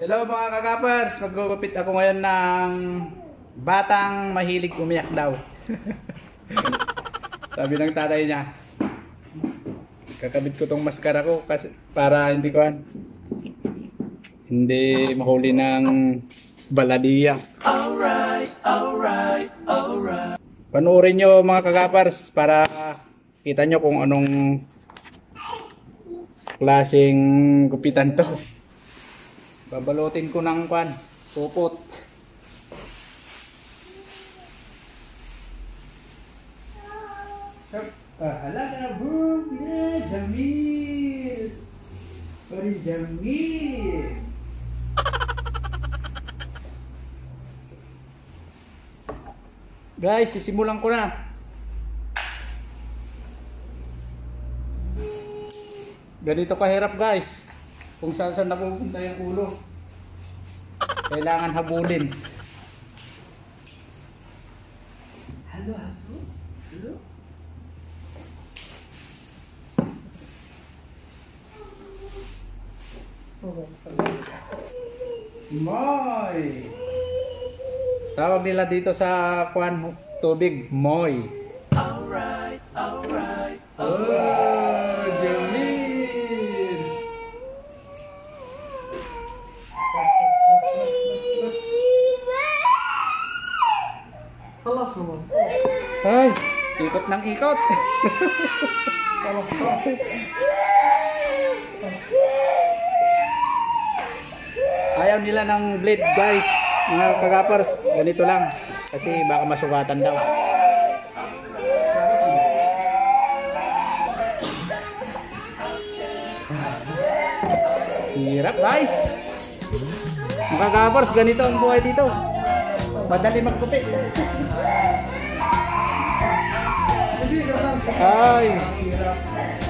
Hello mga kakapers, magugupit ako ngayon ng batang mahilig umiyak daw. Sabi ng tatay niya, kakabit ko tong maskara ko kasi para hindi mahuli ng baladiya. Alright. Panoorin nyo mga kakapers para kita nyo kung anong klaseng gupitan to. Babalutin ko ng pupot. Halaga boom, yeah, Jamil. Sorry, Jamil. Guys, sisimulan ko na. Ganito kahirap guys. Kung saan napupunta yung ulo, kailangan habulin. Halo, Hasu? Halo? Moy! Tawag nila dito sa tubig, moy. Alright. Oh, Jamil! Halas naman. Ay, ikot ng ikot. Ayaw nila ng blade guys, mga kagapers. Ganito lang, kasi baka masugatan daw. Hirap guys. Mga kagapers, ganito ang buhay dito. Madali magkupit. Ay, hirap.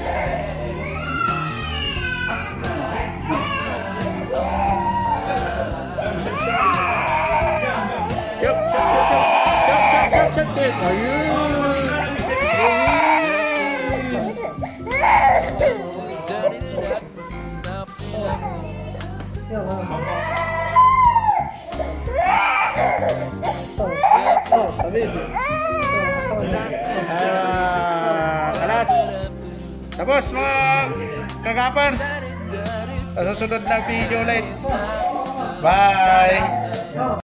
Kalas. Tapos mga kagapers, sa susunod na video ulit. Bye.